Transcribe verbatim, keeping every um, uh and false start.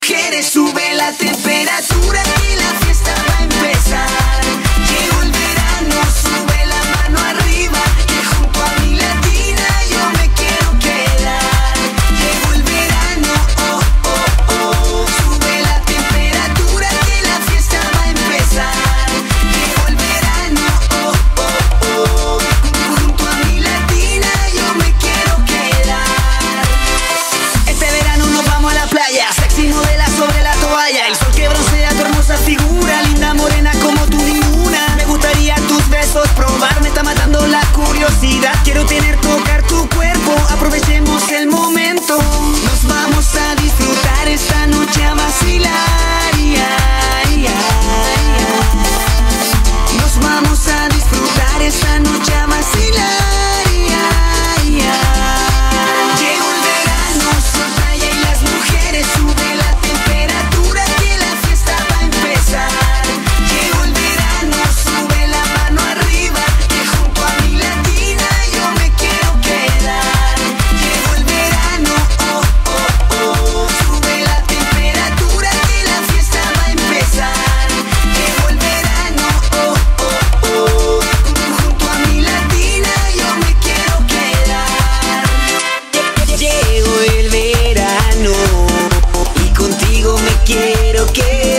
mujeres, sube la temperatura que la fiesta va a empezar. Llegó el verano, sube la mano arriba, que junto a mi latina yo me quiero quedar. Llegó el verano, oh, oh, oh, sube la temperatura que la fiesta va a empezar. Llegó el verano, oh, oh, oh, junto a mi latina yo me quiero quedar. Este verano nos vamos a la playa, sexy modela sobre la toalla, el sol que broncea tu hermosa figura, linda morena como tú ninguna. Me gustaría tus besos probar, me está matando la curiosidad. Quiero tener, tocar tu cuerpo, aprovechemos el momento. Nos vamos a disfrutar esta noche, a vacilar. Ya, ya, ya. Nos vamos a disfrutar esta noche, a vacilar. Ya, ya. Llegó el verano, sol, playa y las mujeres, sube la temperatura que la fiesta va a empezar. Llegó el verano, sube la mano arriba, que junto a mi latina yo me quiero quedar. Llegó el verano, oh, oh, oh, sube la temperatura que la fiesta va a empezar. Llegó el verano, oh, oh, oh, junto a mi latina yo me quiero quedar. Llegó el verano y contigo me quiero quedar.